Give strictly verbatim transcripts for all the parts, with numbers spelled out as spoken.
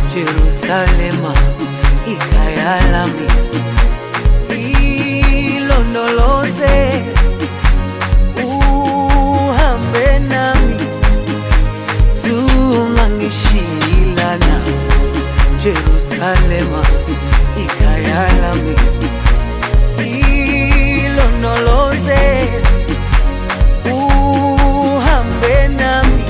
Jerusalema ikhaya lami, ilondoloze uhambe nami, zungangishilana. Jerusalema ikhaya lami, ilondoloze uhambe nami,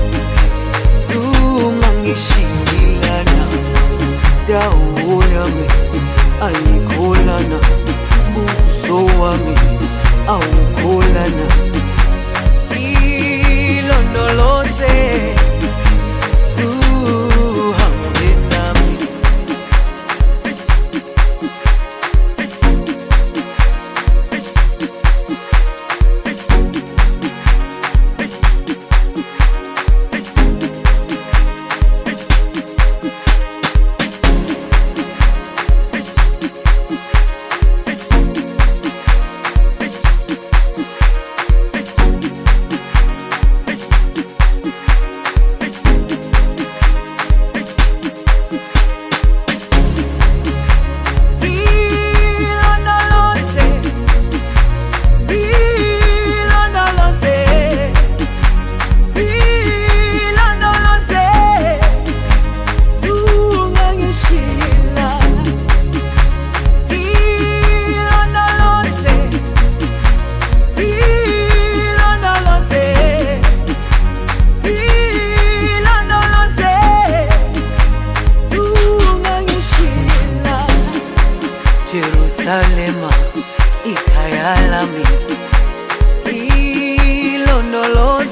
zungangishilana. Dawo yami ayikholana, buso wami awukholana, ilondoloze zuhambe nami. Jerusalema ikhaya lami, ilondoloze